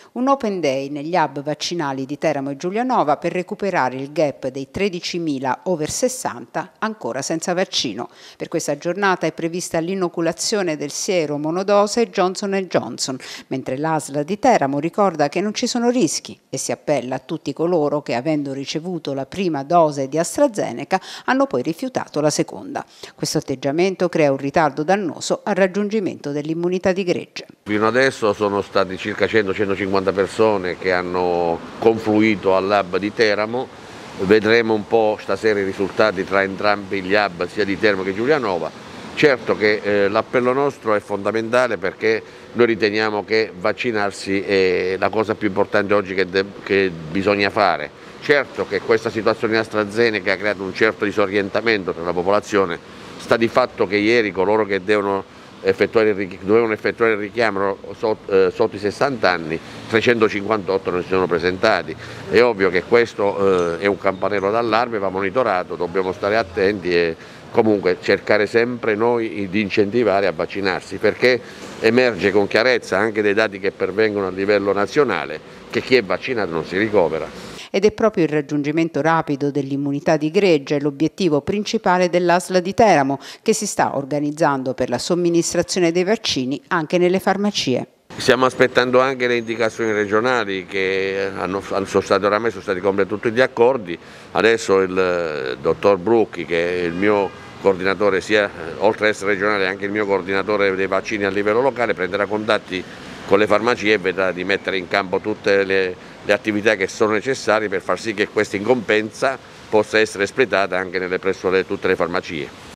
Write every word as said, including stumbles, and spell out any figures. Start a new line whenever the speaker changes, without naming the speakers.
Un open day negli hub vaccinali di Teramo e Giulianova per recuperare il gap dei tredicimila over sessanta ancora senza vaccino. Per questa giornata è prevista l'inoculazione del siero monodose Johnson and Johnson, mentre l'A S L di Teramo ricorda che non ci sono rischi e si appella a tutti coloro che, avendo ricevuto la prima dose di AstraZeneca, hanno poi rifiutato la seconda. Questo atteggiamento crea un ritardo dannoso al raggiungimento dell'immunità di gregge.
Fino adesso sono stati circa cento centocinquanta persone che hanno confluito all'hub di Teramo, vedremo un po' stasera i risultati tra entrambi gli hub, sia di Teramo che Giulianova. Certo che eh, l'appello nostro è fondamentale perché noi riteniamo che vaccinarsi è la cosa più importante oggi che, che bisogna fare. Certo che questa situazione di AstraZeneca ha creato un certo disorientamento tra la popolazione, sta di fatto che ieri coloro che devono Effettuare il, dovevano effettuare il richiamo sotto, eh, sotto i sessanta anni, trecentocinquantotto non si sono presentati. È ovvio che questo eh, è un campanello d'allarme, va monitorato, dobbiamo stare attenti e comunque cercare sempre noi di incentivare a vaccinarsi, perché emerge con chiarezza anche dai dati che pervengono a livello nazionale che chi è vaccinato non si ricovera.
Ed è proprio il raggiungimento rapido dell'immunità di gregge l'obiettivo principale dell'A S L di Teramo, che si sta organizzando per la somministrazione dei vaccini anche nelle farmacie.
Stiamo aspettando anche le indicazioni regionali che hanno, sono stati, oramai sono stati completati tutti gli accordi. Adesso il dottor Brucchi, che è il mio coordinatore, sia oltre ad essere regionale anche il mio coordinatore dei vaccini a livello locale, prenderà contatti con le farmacie e vedrà di mettere in campo tutte le, le attività che sono necessarie per far sì che questa incombenza possa essere espletata anche nelle presso le, tutte le farmacie.